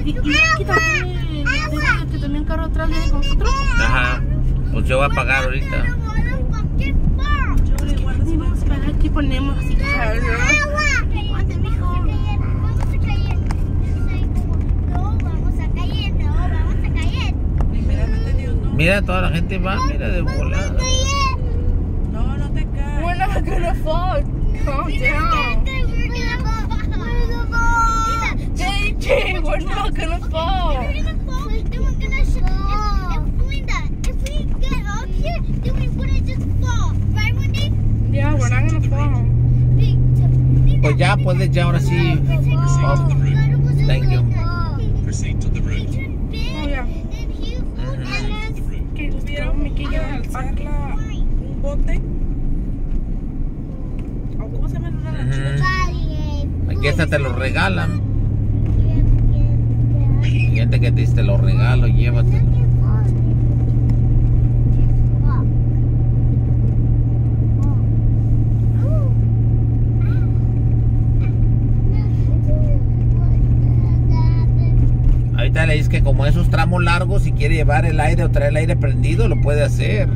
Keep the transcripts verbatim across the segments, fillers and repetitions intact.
y, y aquí también, el que tenía un carro atrás viene con nosotros. Ajá, pues yo voy a pagar ahorita. Y vamos a pagar, aquí ponemos así. Aguante, mijo. Vamos a caer. No, vamos a caer, no, vamos a caer. Primeramente Dios, no. Mira, toda la gente va, mira de volada. No, no te caes. We're not gonna fall. Calm down. J J, we're not gonna fall. Yeah, we're not gonna fall. Pues ya puedes, ya ahora sí. Oh, thank you. Proceed to the route. Oh, yeah. Que Tuviéramos que ir a alzar la, un bote. ¿O cómo se llama una lanchita? Aquí hasta te lo regalan. Gente que te dice te lo regalo, llévatelo. Ahorita le dices que como esos tramos largos, si quiere llevar el aire o traer el aire prendido, lo puede hacer.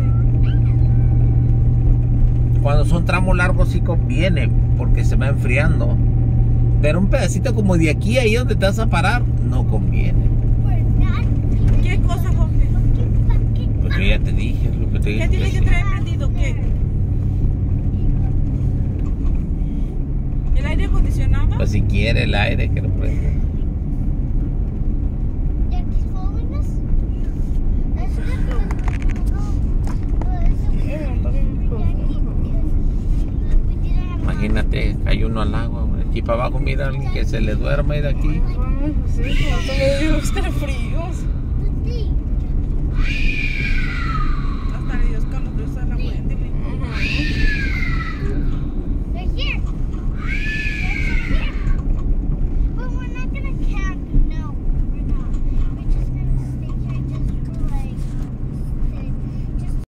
Cuando son tramos largos sí conviene, porque se va enfriando. Pero un pedacito como de aquí, ahí donde te vas a parar, no conviene. ¿Qué cosa, Jorge? Pues yo ya te dije lo que te dije. ¿Qué tiene que traer prendido? ¿Qué? ¿El aire acondicionado? Pues si quiere el aire, que lo prenda. Imagínate, hay uno al agua, aquí para abajo, mira alguien que se le duerma y de aquí. Ay, sí, como son medio fríos.